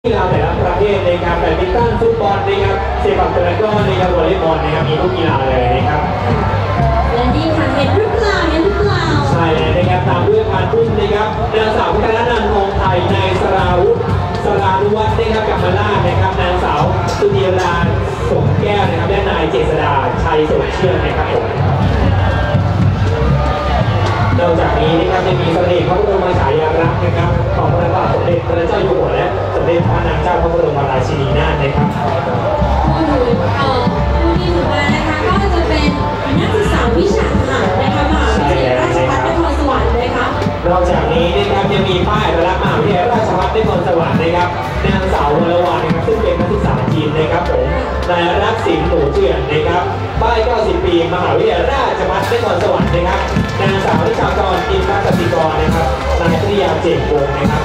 กีฬาแต่ละประเภทนะครับแบดมินตันฟุตบอลนะครับเซปักตะกร้อนะครับวอลเลย์บอลนะครับมีทุกกีฬาเลยนะครับและนี่ค่ะเห็นหรือเปล่าใช่เลยนะครับตามด้วยพานพุ่มนะครับนางสาวพัฒนันท์ทองไทยนายสราวุฒิสรานุวัฒน์นะครับกัมมาลานะครับนางสาวสุธีราสมแก้วนะครับและนายเจษดาชัยสมเชื่อนะครับผมนอกจากนี้นะครับจะมีเสด็จพระบรมฉายาลักษณ์นะครับของพระบาทสมเด็จพระเจ้าอยู่หัวและสมเด็จพระนางเจ้าพระบรมราชินีนาถนะครับผู้ที่ถือมานะคะก็จะเป็นนักศึกษาวิชาทหารนะคะมหาวิทยาลัยราชภัฏนครสวรรค์นะคะนอกจากนี้นะครับยังมีป้ายอัตลักษณ์มหาวิทยาลัยราชภัฏนครสวรรค์นะครับนางสาววรวรรณนะครับซึ่งเป็นนักศึกษาจีนนะครับผมนายรักสินหนูเถื่อนนะครับป้าย90 ปีมหาวิทยาลัยราชภัฏนครสวรรค์นะครับนางสาวนิชากรอินทรกสิกรนะครับนายปริยาเจตวงศ์นะครับ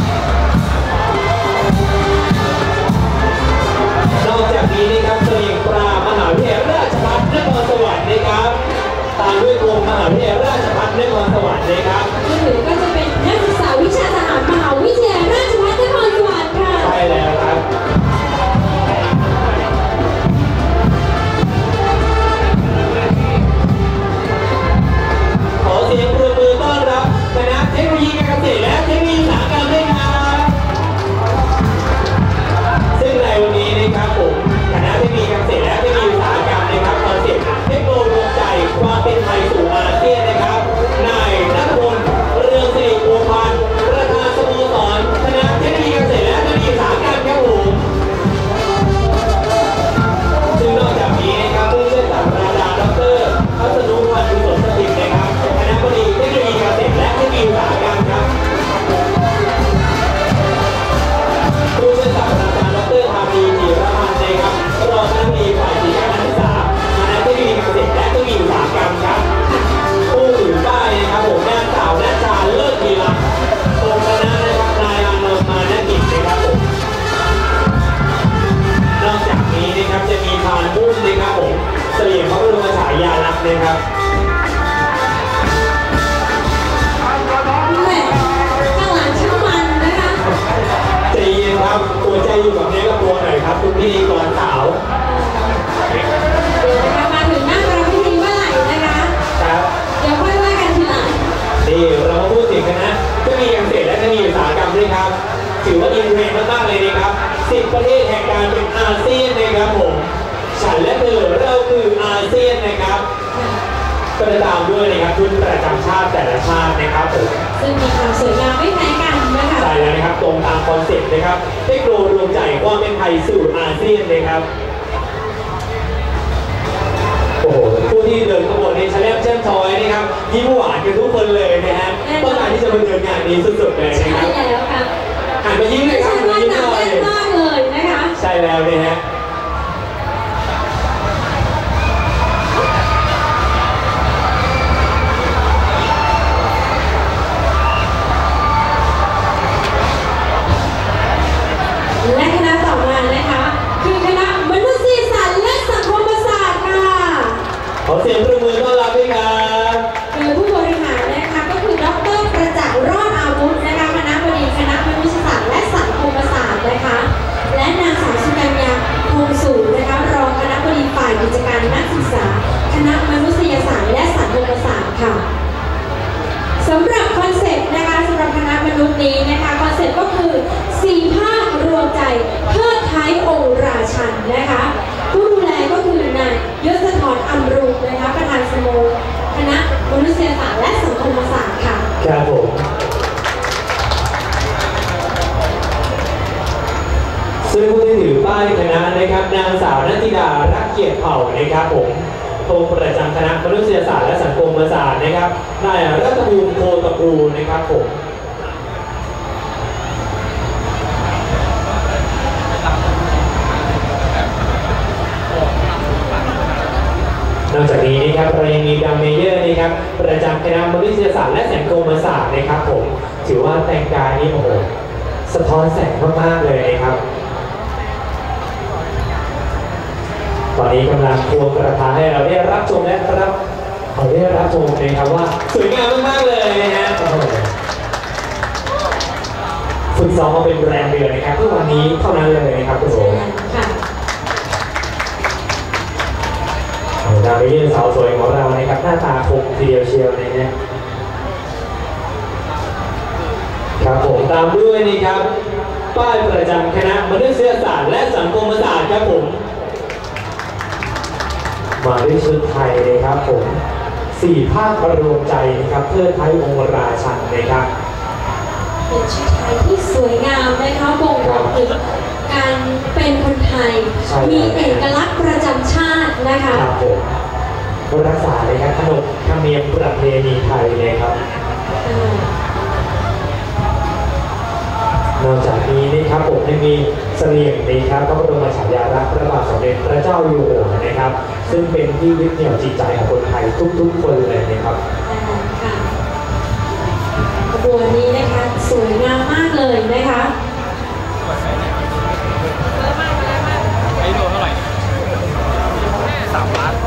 นอกจากนี้นะครับเสลียงปรามหาวิทยาลัยราชภัฏนครสวรรค์นะครับตามด้วยกรมมหาวิทยาลัยราชภัฏนครสวรรค์นะครับก็จะเป็นนักศึกษาวิชาทหารมหาวิทยาลัยราชภัฏนครสวรรค์ค่ะใช่แล้วครับขอเสียงปรบมือต้อนรับคณะเทคโนโลยีการเกษตรและเทคโนโลยีอุตสาหกรรมด้วยครับซึ่งในวันนี้นะครับผมคณะเทคโนโลยีการเกษตรและเทคโนโลยีอุตสาหกรรมนะครับคอนเซ็ปต์เทคโนโลยีใจความเป็นไทยสู่อาเซียนนะครับนายณัฐพลเรืองสิริโอภาสประธานสโมสรคณะเทคโนโลยีการเกษตรและเทคโนโลยีอุตสาหกรรมครับผมซึ่งนอกจากนี้นะครับผู้ช่วยศาสตราจารย์ดร.พัฒนุพันธ์กุศลสถิตนะครับคณะบดีเทคโนโลยีการเกษตรและเทคโนโลยีอุตสาหกรรมครับผู้ช่วยศาสตราจารย์ดร.ธานีจิรพันธ์นะครับรองคณะบดีฝ่ายกิจการศึกษาคณะเทคโนโลยีการเกษตรและเทคโนโลยีอุตสาหกรรมครับผู้ถือป้ายนะครับผมนางสาวณชาเลิศกีฬาองค์คณะนะครับนายอานนท์มานะกิจนะครับผมนอกจากนี้นะครับจะมีพานพุ่มนะครับผมเสลียงพระบรมฉายาลักษณ์นะครับข้างหลังช่างมันนะคะใจเย็นครับตัวใจอยู่กับเนื้อกับตัวหน่อยครับทุกพิธีกรสาวมาถึงหน้าประพิธีเมื่อไหร่นะคะครับเดี๋ยวค่อยว่ากันทีหลังนี่เรามาพูดถึงกันนะจะมีการเกษตรและจะมีอุตสาหกรรมด้วยครับถือว่าอินเทรนด์มากๆเลยนะครับ10 ประเทศแห่งการเป็นอาเซียนนะครับผมฉันและเธอเราคืออาเซียนนะครับก็จะตามด้วยนะครับชุดประจำชาติแต่ละชาตินะครับผมซึ่งมีความสวยงามไม่แพ้กันนะคะใช่แล้วนะครับตรงตามคอนเซ็ปต์นะครับเทคโนโลยีรวมใจความเป็นไทยสู่อาเซียนนะครับโอ้โหผู้ที่เดินขบวนในชาเลนจ์แช่มช้อยนะครับยิ้มหวานกันทุกคนเลยนะฮะต้องการที่จะมาเดินงานนี้สุดๆเลยนะครับใช่แล้วค่ะหันมายิ้มเลยครับหันมายิ้มหน่อยมากเลยนะคะใช่แล้วนะฮะและคณะต่อมานะคะคือคณะมนุษยศาสตร์และสังคมศาสตร์ค่ะขอเสียงปรบมือต้อนรับด้วยครับโดยผู้บริหารนะคะก็คือดร.ประจักษ์รอดอาวุธนะคะคณะบดีคณะมนุษยศาสตร์และสังคมศาสตร์นะคะและนางสาวสุกัญญาคงสูงนะคะรองคณะบดีฝ่ายกิจการนักศึกษาคณะมนุษยศาสตร์และสังคมศาสตร์ค่ะสำหรับคอนเซ็ปต์นะคะสำหรับคณะมนุษย์นี้นะคะคอนเซ็ปต์ก็คือ4 ภาครวมใจเทิดท้ายองค์ราชันนะคะผู้ดูแลก็คือนายยศธรอำรุงนะคะประธานสโมคณะมนุษยศาสตร์และสังคมศาสตร์ค่ะครับผมซึ่งผู้ที่ถือป้ายคณะนะครับนางสาวนันทิดารักเกียรติเผ่านะครับผมตรงประจำคณะมนุษยศาสตร์และสังคมศาสตร์นะครับนายรัตภูมิโคตรูนะครับผมนอกจากนี้นะครับเรายังมีดัมเมเยอร์นะครับประจำคณะมนุษยศาสตร์และสังคมศาสตร์นะครับผมถือว่าแต่งกายนี่โอ้โหสะท้อนแสงมากๆเลยนะครับตอนนี้กำลังควงกระทาให้เราได้รับชมและรับชมนะครับว่าสวยงามมากๆเลยนะฮะฝึกซ้อมมาเป็นแรงเดือนนะครับเพื่อวันนี้เท่านั้นเลยนะครับคุณโสค่ะดาวเรียนสาวสวยของเรานะครับหน้าตาคมทีเดียวเชียวนะฮะครับผมตามด้วยนะครับป้ายประจำคณะมนุษยศาสตร์และสังคมศาสตร์ครับผมมาด้วยชุดไทยเลยครับผม4 ภาครวมใจนะครับเพื่อไทยองค์ราชันนะครับเป็นชุดไทยที่สวยงามนะคะบ่งบอกถึงการเป็นคนไทยมีเอกลักษณ์ประจำชาตินะคะครับผมรักษาเลยครับขนบธรรมเนียมประเพณีไทยเลยครับนอกจากนี้นะครับผมยังมีเสลี่ยงนะครับพระบรมฉายาลักษณ์พระบาทสมเด็จพระเจ้าอยู่หัวนะครับซึ่งเป็นที่ยึดเหนี่ยวจิตใจของคนไทยทุกๆคนเลยนะครับขบวนนี้นะคะสวยงามมากเลยนะคะไอ้โลเท่าไหร่3 ล้าน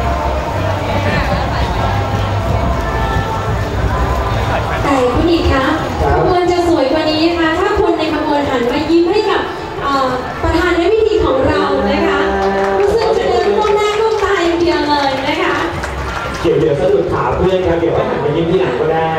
แต่คุณอีกคะขบวนจะสวยกว่านี้นะคะถ้าคนในขบวนหันมายิ้มให้กับประธานในพิธีของเรานะคะรู้สึกจะเดินก้มหน้าก้มตาอย่างเดียวเลยนะคะเดี๋ยวสะดุดขาเพื่อนครับเดี๋ยวให้หันมายิ้มที่หลังก็ได้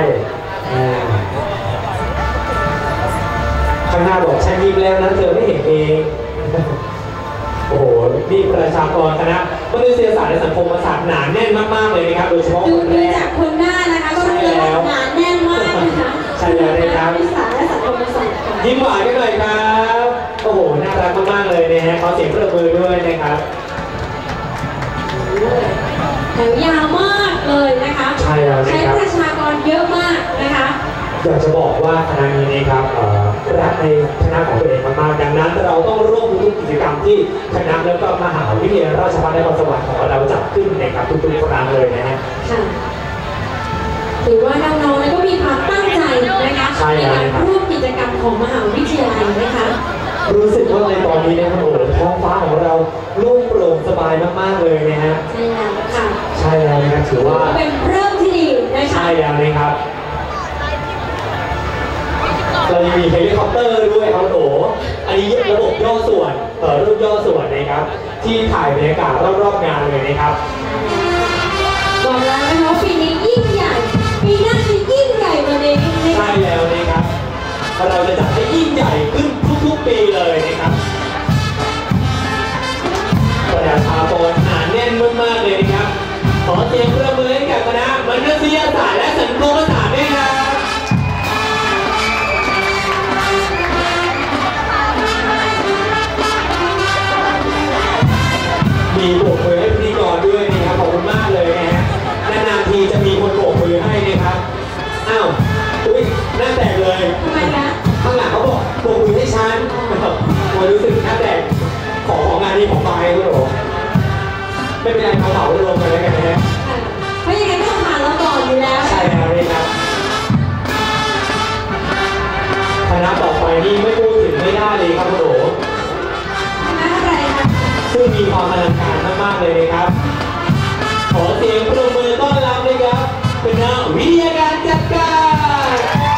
ข้างหน้าบอกฉันยิ้มแล้วนะเธอไม่เห็นเองโอ้โหนี่ประชากรคณะมนุษยศาสตร์และสังคมศาสตร์หนาแน่นมากๆเลยนะครับโดยเฉพาะคนแรกจากคนหน้านะคะก็รู้เลยว่าหนาแน่นมากนะคะใช่แล้วนะครับวิสาและสังคมศาสตร์ยิ้มหวานกันหน่อยครับโอ้โหน่ารักมากๆเลยนะฮะขอเสียงปรบมือด้วยนะครับแถวยาวมากเลยนะคะใช่แล้วนะครับใช้ประชากรเยอะมากนะคะอยากจะบอกว่าคณะนี้นะครับรักในคณะของตัวเองมากๆดังนั้นเราต้องร่วมทุกกิจกรรมที่คณะแล้วก็มหาวิทยาลัยราชภัฏนครสวรรค์ของเราจัดขึ้นนะครับทุกๆครั้งเลยนะฮะถือว่าน้องๆก็มีความตั้งใจนะคะในการร่วมกิจกรรมของมหาวิทยาลัยนะคะรู้สึกว่าในตอนนี้นะครับโอ้โหท้องฟ้าของเราโล่งโปร่งสบายมากๆเลยนะฮะใช่แล้วค่ะใช่แล้วนะครับถือว่าเป็นเริ่มที่ดีนะคะใช่แล้วนะครับเรายังมีเฮลิคอปเตอร์ด้วยครับโอ้อันนี้ระบบย่อส่วนรูปย่อส่วนนะครับที่ถ่ายบรรยากาศรอบๆงานเลยนะครับบอกแล้วนะคะปีนี้ยิ่งใหญ่ปีหน้าจะยิ่งใหญ่กว่านี้ใช่แล้วนะครับเราจะจัดให้ยิ่งใหญ่ขึ้นทุกๆปีเลยนะครับประชากรหนาแน่นมากๆเลยนะครับขอเสียงปรบมือให้กับคณะมนุษยศาสตร์และสังคมศาสตร์ด้วยครับมีโบกมือให้พิธีกรด้วยนะครับขอบคุณมากเลยนะฮะนานๆทีจะมีคนโบกมือให้นะครับอ้าวอุ้ยหน้าแตกเลยทำไมคะข้างหลังเขาบอกโบกมือให้ฉันผมรู้สึกหน้าแตกของงานนี้ของไปคุณโอ๋ไม่เป็นไรเขาเผาลงไปแล้วกันนะฮะเพราะยังไงต้องผ่านเราก่อนอยู่แล้วใช่แล้วนี่ครับคณะต่อไปนี่ไม่พูดถึงไม่ได้เลยครับคุณโอ๋คณะอะไรคะซึ่งมีความอลังการมากๆเลยนะครับขอเสียงปรบมือต้อนรับเลยครับคณะวิทยาการจัดการ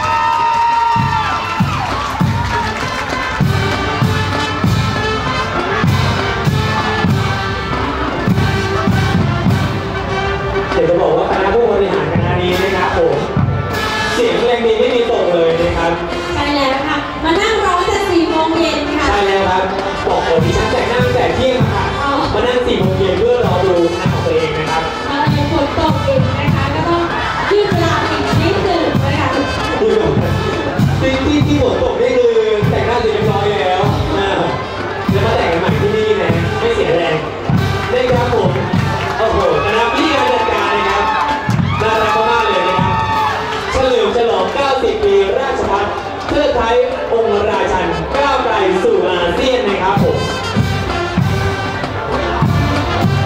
เดี๋ยวจะบอกว่าคณะผู้บริหารคณะนี้นะครับผมเสียงเพลงดีไม่มีตกเลยนะครับใช่แล้วค่ะมานั่งรอแต่4 โมงเย็นค่ะใช่แล้วครับบอกผมที่ฉันแต่งหน้าแต่เที่ยงค่ะมานั่ง4 โมงเย็นเพื่อรอดูคณะของตัวเองนะครับยังฝนตกอีกนะคะก็ต้องยืดเวลาอีกนิดหนึ่งนะคะที่ฝนตกนี่คือแต่งหน้าเสร็จเรียบร้อยแล้วแล้วมาแต่งกันใหม่ที่นี่นะไม่เสียแรงได้ครับผมโอ้โหคณะวิทยาจัดการนะครับน่ารักมากเลยนะครับเฉลิมฉลอง90 ปีราชภัฏเทิดไทยองค์ราชันก้าวไกลสู่อาเซียนนะครับผม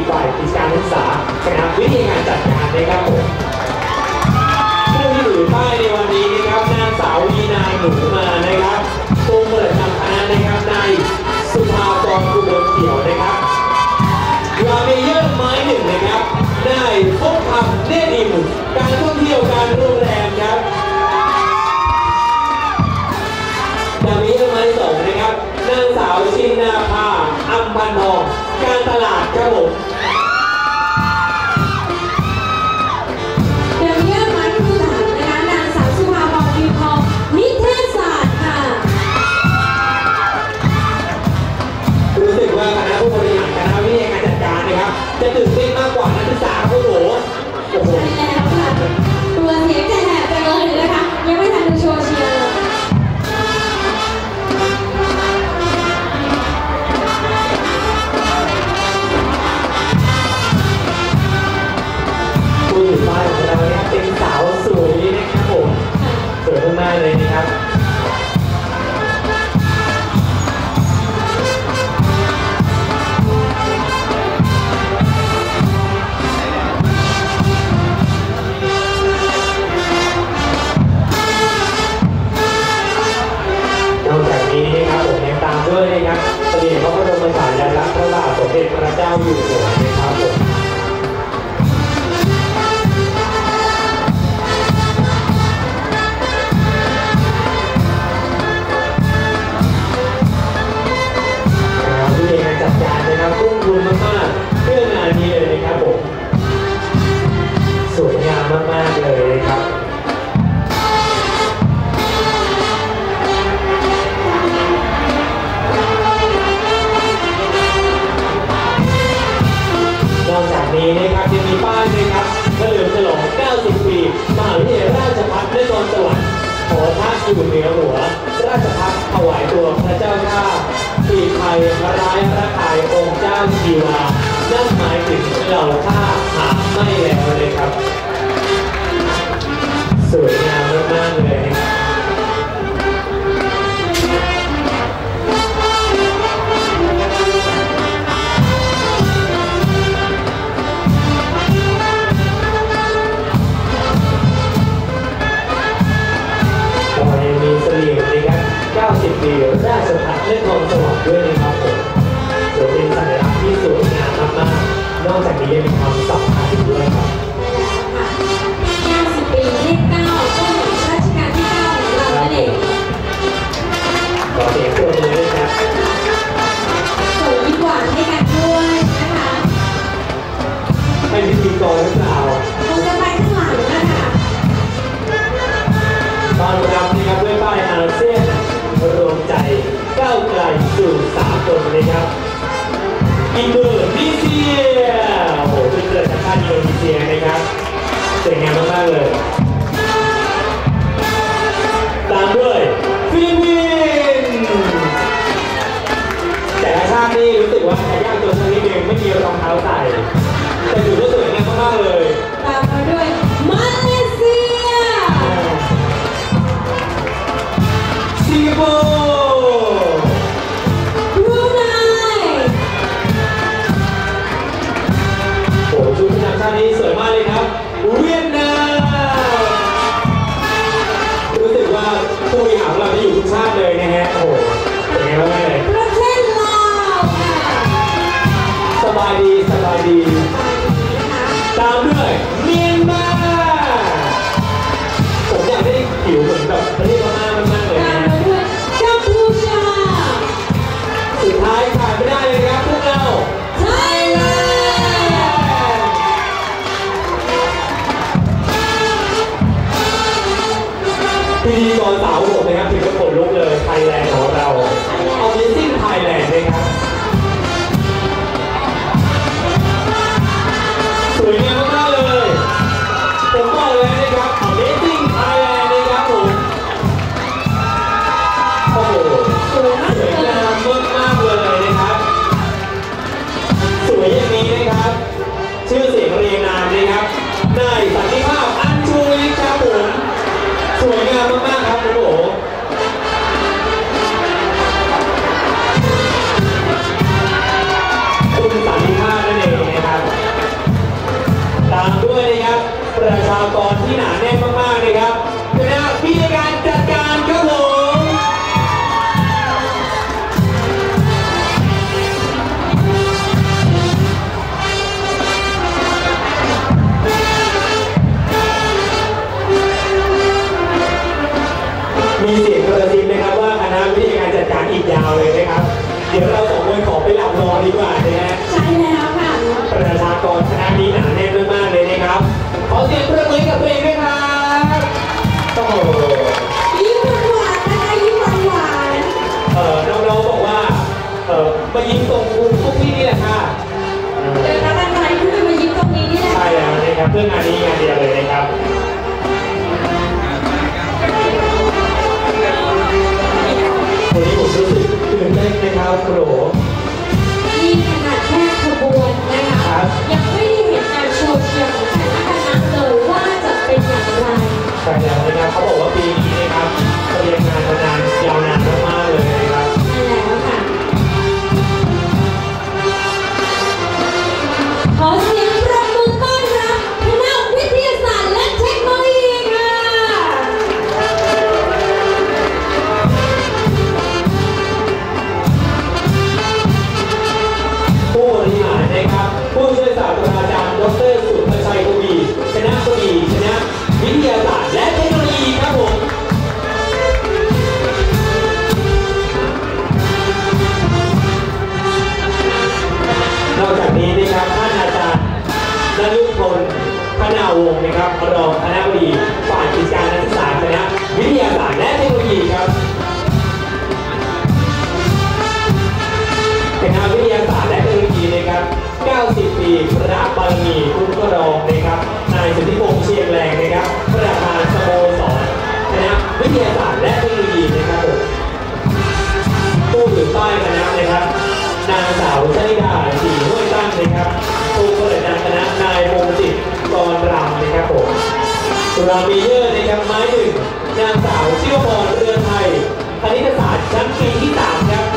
ฝ่ายกิจการศึกษาคณะวิทยาการจัดการนะครับผมผู้ที่ถือป้ายในวันนี้นะครับนางสาววีนาหนูมานะครับตัวเปิดนำคณะนะครับนายสุภาพรกุลเขียวนะครับลาเมเยอร์ไม้หนึ่งนะครับนายพงษ์ธรรมเนตรอิ่มการท่องเที่ยวการโรงแรมครับลาเมเยอร์ไม้สองนะครับนางสาวชินนาภาอัมพันทองการตลาดครับผมเดี๋ยวเยี่ยมไม้ที่สามนะคะนางสาวสุภาพรวีทองนิเทศศาสตร์ค่ะรู้สึกว่าคณะผู้บริหารคณะวิทยาการจัดการนะครับจะตื่นเต้นมากกว่านักศึกษาโอ้โหใช่แล้วค่ะตัวเสียงจะแหบไปเลยนะคะยังไม่ทันดูโชว์เชียร์เลยผู้ถือป้ายของเราเนี่ยเป็นสาวสวยนะครับผมสวยมากๆเลยนะครับนอกจากนี้นะครับผมยังตามด้วยนะครับเสด็จพระบรมฉายาลักษณ์พระบาทสมเด็จพระเจ้าอยู่หัวนะครับผมวิธีการจัดการนะครับทุ่มทุนมากๆเพื่องานนี้เลยนะครับผมสวยงามมากๆเลยนะครับนอกจากนี้นะครับยังมีป้ายนะครับเฉลิมฉลอง 90 ปีมหาวิทยาลัยราชภัฏนครสวรรค์หอพระอยู่เหนือหัวราชภัฏถวายตัวพระเจ้าข้าปีไทยพระร้ายพระขายองค์เจ้าชีวานั่นหมายถึงเหล่าข้าหาไม่แล้วเลยครับสวยงามมากๆเลยนะครับมีเสลี่ยงนะครับ 90 ปีราชภัฏนครสวรรค์ด้วยนะครับผมถือเป็นสัญลักษณ์ที่สวยงามมากๆนอกจากนี้ยังมีความสำคัญด้วยครับ 90 ปีเลข9ก็เหมือนรัชกาลที่ 9 ของเรานั่นเองขอเสียงปรบมือด้วยครับส่งยิ้มหวานให้กันด้วยนะคะเป็นพิธีกรหรือเปล่าคงจะไปข้างหลังนะคะตอนรับนะครับด้วยป้ายอาเซียนรวมใจก้าวไกลสู่สากลนะครับอินโดนีเซียโอ้โหเป็นเกิดจากชาติอินโดนีเซียนะครับสวยงามมากๆเลยตามด้วยฟิลิปปินส์แต่ละชาตินี่รู้สึกว่าจะยากตัวชนิดนึงไม่มีรองเท้าใส่แต่ถือว่าสวยงามมากๆเลยตามมาด้วยมาเลเซียสิงคโปร์บรูไนโอ้ชุดประจำชาตินี้สวยมากเลยครับเวียดนามรู้สึกว่าผู้บริหารเราจะอยู่ทุกชาติเลยนะฮะโอ้โหเป็นไงบ้างเลยประเทศลาวค่ะสบายดีสบายดีตามด้วยเมียนมาผมอยากได้ผิวเหมือนแบบประเทศพม่ามากๆเลยตามนะมาด้วยกัมพูชาสุดท้ายขาดไม่ได้เลยครับพวกเราไทยแลนด์พิธีกรสาวผมนะครับถึงกับขนลุกเลยไทยแลนด์ของเรา Amazing Thailand นะครับสวยงามมากๆเลยผมบอกเลยนะครับ Amazing Thailand นะครับผมโอ้โหสวยงามมากๆเลยนะครับสวยอย่างนี้นะครับชื่อเสียงเรียงนามนะครับนายสันติภาพอัญชูริศครับผมสวยงามมากๆครับโอ้โหนะครับประชากรที่หนาแน่นมากๆนะครับคณะวิทยาการจัดการครับผมมีเสียงกระซิบนะครับว่าคณะวิทยาการจัดการอีกยาวเลยนะครับเดี๋ยวเราสองคนขอไปหลับนอนดีกว่านะฮะใช่แล้วค่ะประชากรคณะนี้หนาแน่นมากๆเลยนะครับขอเสียงปรบมือกับตัวเองด้วยครับโอ้โหยิ้มหวานนะคะยิ้มหวานน้องๆบอกว่ามายิ้มตรงทุกที่นี่แหละค่ะเดินมาอะไรเพื่อมายิ้มตรงนี้นี่แหละใช่แล้วนะครับเพื่องานนี้งานเดียวเลยนะครับวันนี้ผมรู้สึกตื่นเต้นนะครับโปรนี่ขนาดแค่ขบวนนะคะยังไม่ได้เห็นการโชว์เชียร์ของแต่ละคณะเลยว่าจะเป็นอย่างไรใช่แล้วนะครับเขาบอกว่าปีนี้นะครับเตรียมงานมานานยาวนานมากๆเลยนะครับใช่แล้วค่ะขอเสียงปรบมือต้อนรับคณะวิทยาศาสตร์และเทคโนโลยีค่ะผู้บริหารนะครับผู้ช่วยศาสตราจารย์ดร.สุทธชัยกวีคณะบดีคณะวิทยาศาสตร์และเทคโนโลยีครับผมนอกจากนี้นะครับท่านอาจารย์นฤพลพนาวงศ์นะครับรองคณะบดีฝ่ายกิจการนักศึกษาคณะวิทยาศาสตร์และเทคโนโลยีครับคณะวิทยาศาสตร์และเทคโนโลยีนะครับ90 ปีพระบารมีคุ้มครองนะครับนายสุทธิพงษ์เชียงแรงนะครับประธานสโมสรคณะวิทยาศาสตร์และเทคโนโลยีนะครับผมผู้ถือป้ายคณะนะครับนางสาวชนิดาศรีห้วยตั้งนะครับผู้บริหารคณะนายพงศิษฐ์กรรำนะครับผมสุรามีเยอร์นะครับไม้หนึ่งนางสาวชิวพรเรือนไทยคณิตศาสตร์ชั้นปีที่3ครับ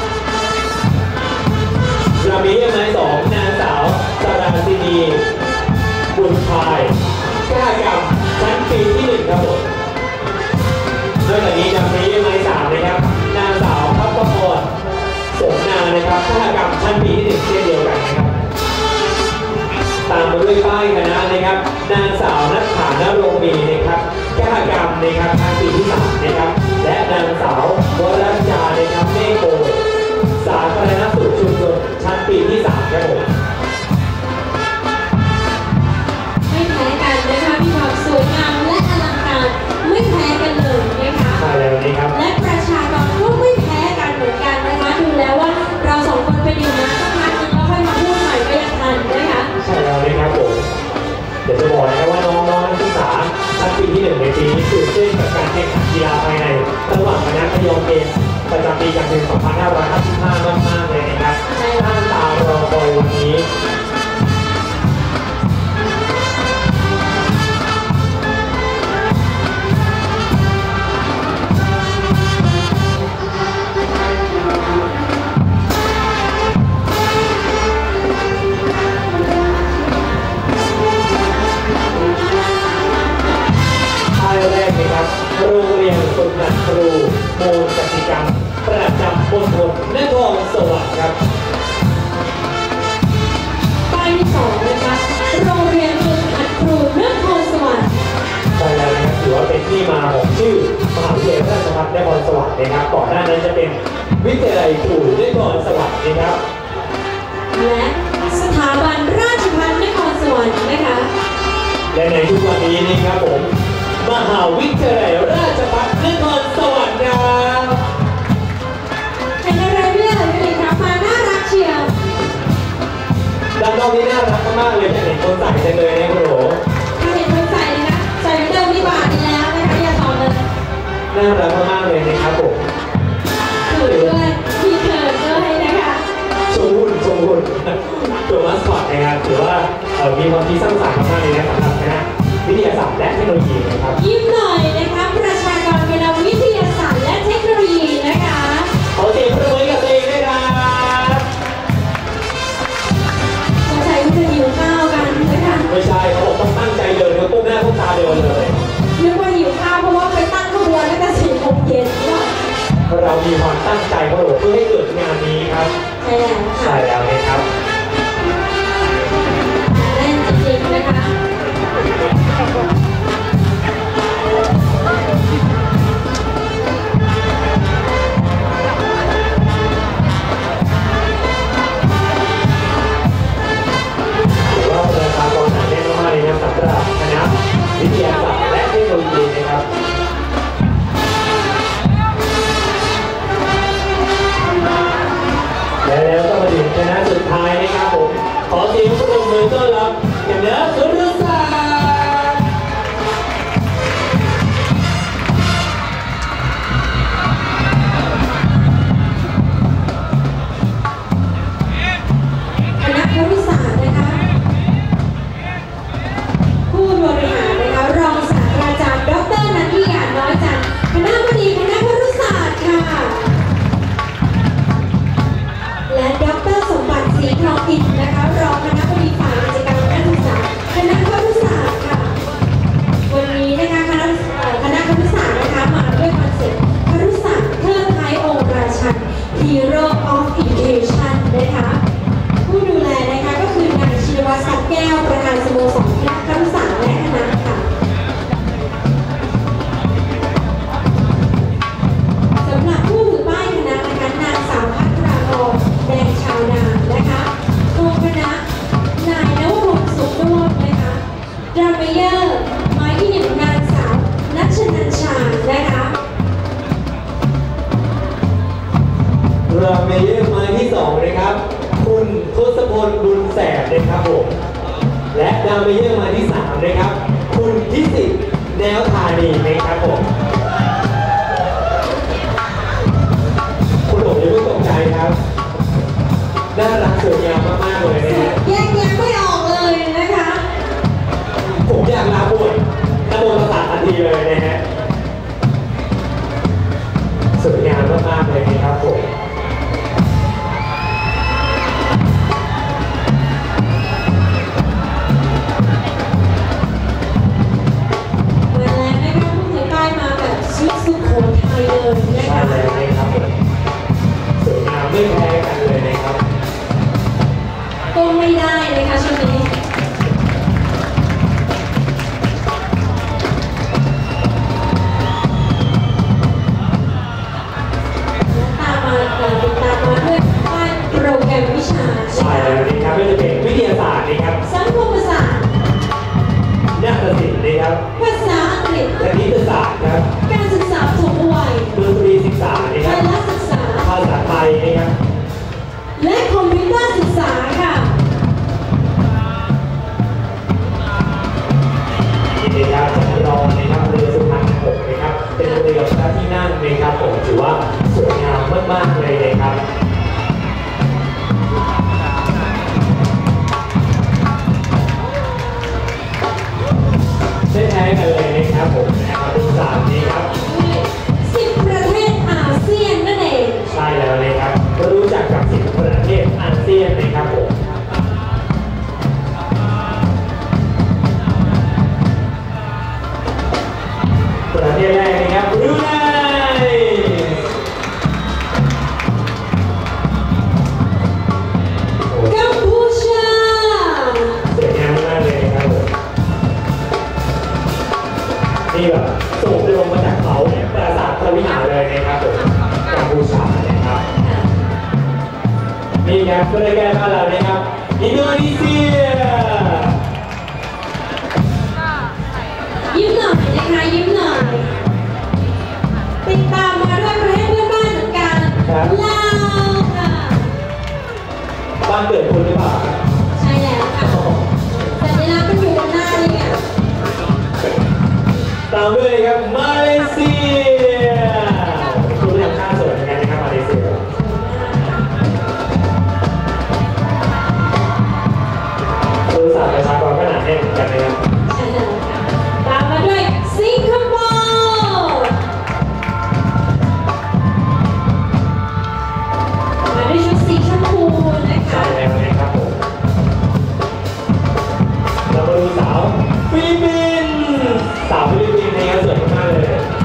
เรามียังไง2นางสาวสราศินีบุญพายกล้ากรรมชั้นปีที่1ครับผมนอกจากนี้ยังมียังไง3นะครับนางสาวพัฒพรสมนานะครับกล้ากรรมชั้นปีที่1เช่นเดียวกันนะครับตามมาด้วยป้ายคณะนะครับนางสาวนัทฐานโรงมีนะครับกล้ากรรมนะครับชั้นปีที่3นะครับและนางสาววรัญญานะครับเมฆโกสาธารณสุขชุมชนชั้นปีที่3ครับผมไม่แพ้กันนะคะมีความสวยงามและอลังการไม่แพ้กันเลยนะคะใช่แล้วนี่ครับและประชากรก็ไม่แพ้กันเหมือนกันนะคะดูแล้วว่าเราสองคนไปดื่มน้ำสักพักนึงแล้วค่อยมาพูดใหม่ก็ยังทันนะคะใช่แล้วนี่ครับผมเดี๋ยวจะบอกนะครับว่าน้องๆนักศึกษาชั้นปีที่1ในปีนี้ตื่นเต้นกับการแข่งขันกีฬาภายในระหว่างคณะพยองเกมประจำปีการศึกษา2555มากๆเลยนะครับตั้งตารอคอยวันนี้แรกนะครับโรงเรียนฝึกหัดครูโมนกติกรรมประจำมณฑลนครสวรรค์ครับป้ายที่2นะคะโรงเรียนฝึกหัดครูนครสวรรค์ใช่แล้วนะครับถือว่าเป็นที่มาของชื่อมหาวิทยาลัยราชภัฏนครสวรรค์นะครับก่อนหน้านั้นจะเป็นวิทยาลัยครูนครสวรรค์นะครับและสถาบันราชภัฏนครสวรรค์นะคะและในทุกวันนี้นะครับผมมหาวิทยาลัยราชภัฏนครสวรรค์ครับเป็นอะไรไม่ได้เลยครับมาน่ารักเชียวด้านนอกนี่น่ารักมากเลยจะเห็นคนใส่จังเลยนะคุณโหถ้าเห็นคนใส่นะคะใส่เดิมที่บาทดีแล้วนะคะอย่าต่อเลยน่ารักมากเลยนะครับผมถือด้วยมีเขินด้วยนะคะชมหุ่นตัวมัสคอตนะครับถือว่ามีความคิดสร้างสรรค์มากเลยนะสำหรับคณะวิทยาศาสตร์และเทคโนโลยีนะครับยิ้มหน่อยนะคะประชากรคณะวิทยาศาสตร์และเทคโนโลยีนะคะขอเสียงปรบมือกับตัวเองด้วยครับสงสัยว่าจะหิวข้าวกันนะคะไม่ใช่เขาบอกต้องตั้งใจเดินมีความตั้งใจของเราเพื่อให้เกิดงานนี้ครับใช่แล้วค่ะใช่แล้วนะครับเล่นจริงๆนะคะสำหรับคณะวิทยาศาสตร์และเทคโนโลยีนะครับและแล้วก็มาถึงคณะสุดท้ายนะครับผมขอเสียงปรบมือต้อนรับคณะครุศาสตร์คณะครุศาสตร์นะคะผู้บริหารนะคะรองศาสตราจารย์ดร.นันทิยาน้อยจันทร์คณะบดีคณะครุศาสตร์ค่ะและดร.สมบัติศรีทองอินนะคะรองคณะบดีฝ่ายกิจการการศึกษาคณะครุศาสตร์ค่ะวันนี้นะคะคณะครุศาสตร์นะคะมาด้วยคอนเซ็ปต์ครุศาสตร์เทิดไทยองค์ราชัน Hero of Education นะคะผู้ดูแลนะคะก็คือนายชินวัตร ทรัพย์แก้วประธานสโมสรคณะครุศาสตร์และคณะค่ะสำหรับผู้ถือป้ายคณะนะคะนางสาวพัทรากรแดงชาวนามนะคะโคคณะนายนวพงศ์สุขโนชนะคะดรามเมเยอร์หมายที่หนึ่งนางสาวนัชนันชานะคะรามเมเยอร์มาที่2นะครับคุณทศพลบุญแสบนะครับผมและดาวเมเยอร์มาที่3นะครับคุณพิสิทธิ์แนวธานีนะครับผมคุณหลงอย่าเพิ่งตกใจครับน่ารักสวยงามมากๆเลยนะฮะแยกไม่ออกเลยนะคะผมอยากลาบวชนโมตัสสะทันทีเลยนะฮะสวยงามมากๆเลยนะครับผมสุโขทัยเลยนะคะใช่เลยนะครับสวยงามไม่แพ้กันเลยนะครับก็ไม่ได้เลยค่ะช่วงนี้ตามมาด้วยป้ายโปรแกรมวิชาใช่เลยนะครับก็จะเป็นวิทยาศาสตร์นะครับสังคมศาสตร์นาฏศิลป์นะครับภาษาอังกฤษคณิตศาสตร์ครับการศึกษาสูงวัยดนตรีศึกษานะครับการศึกษาภาษาไทยนะครับและคอมพิวเตอร์ศึกษาค่ะนี่นะครับจำลองนะครับเรือสุพรรณหงส์นะครับเป็นเรือพระที่นั่งนะครับผมถือว่าสวยงามมากๆเลยนะครับได้แท้กันเลยนะครับผมนะครับทุกสามนี้ครับ 10 ประเทศอาเซียนนั่นเองใช่แล้วนะครับรู้จักกับ10 ประเทศอาเซียนนะครับผมประเทศแรกนะครับบรูไนกัมพูชาสวยงามมากเลยนะครับผมนี่แบบส่งตรงมาจากเขาปราสาทพระวิหารเลยนะครับผมกัมพูชานะครับนี่ครับก็ได้แก้บ้านเรานะครับอินโดนีเซียยิ้มหน่อยนะคะยิ้มหน่อยติดตามมาด้วยประเทศเพื่อนบ้านเหมือนกันลาวค่ะบ้านเกิดคุณหรือเปล่าใช่แล้วค่ะสัญลักษณ์มันอยู่บนหน้านี่ไงตามด้วยครับมาเลเซียคุณทำค่าสวยเหมือนกันนะครับมาเลเซียบริษัทประชากรก็หนาแน่นเหมือนกันนะครับใช่แล้วค่ะตามมาด้วยสิงคโปร์มาด้วยชุดสีชมพูนะคะใช่แล้วนะครับผมเรามาดูสาวฟิลิปปินส์นะครับสวยมากเลย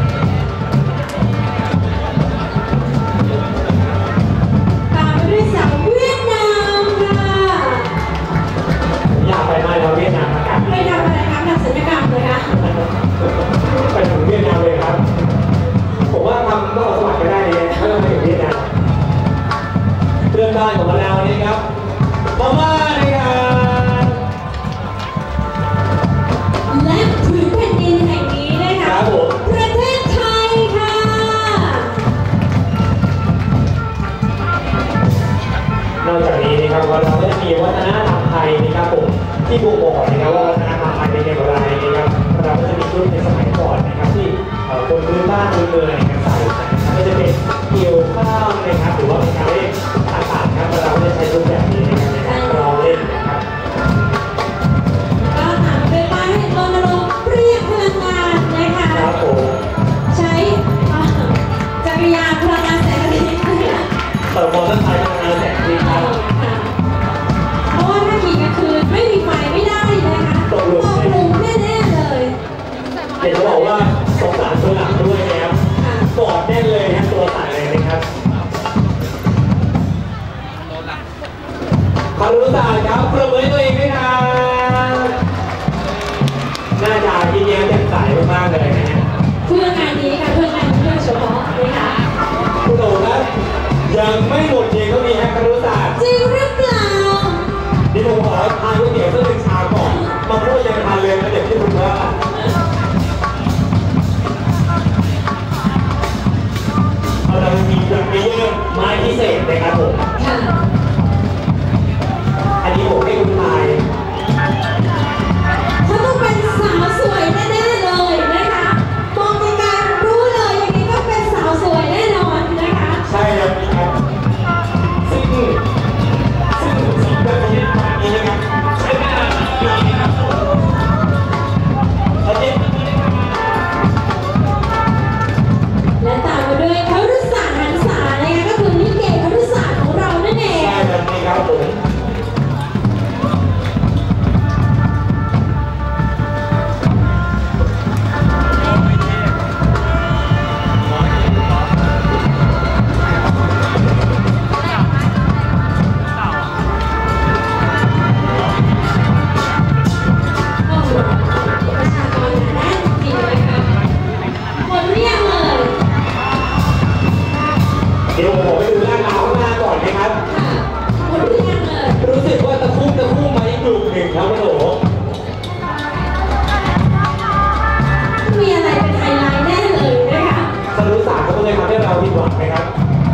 หน้าตาที่แย้มแจ่มใสมากๆเลยนะฮะเพื่องานนี้ค่ะเพื่องานนี้โดยเฉพาะนะคะคุณโอ๋ครับยังไม่หมดเพียงเท่านี้ครับครุศาสตร์จริงหรือเปล่านี่ผมขอทานก๋วยเตี๋ยวสักหนึ่งชามก่อนมาพูดยังทานเลยนะเดี๋ยวที่คุณว่าเรามีแบบนี้ไม้พิเศษนะครับผมค่ะอันนี้ผมให้คุณทายเขาต้องเป็นสาวสวยแน่ๆเลยนะคะมองไกลๆรู้เลยอย่างนี้ก็เป็นสาวสวยแน่นอนนะคะใช่แล้วครับซึ่งสีแบบนี้นะครับใช้เวลาปีนะครับโอเคและตามมาด้วยครุศาสตร์หันษานะคะก็คือลิเกครุศาสตร์ของเรานั่นเองใช่แบบนี้ครับผมโอ้โหประชากรหนาแน่นจริงนะคะหมดเรียงเลยเดี๋ยวผมไปดูหน้าตาข้างหน้าก่อนนะครับค่ะหมดเรียงเลยรู้สึกว่าตะคุ่มมาอีกกลุ่มหนึ่งครับโอ้โหมีอะไรเป็นไฮไลท์แน่เลยนะคะครุศาสตร์เขาเลยทำให้เราผิดหวังนะครับ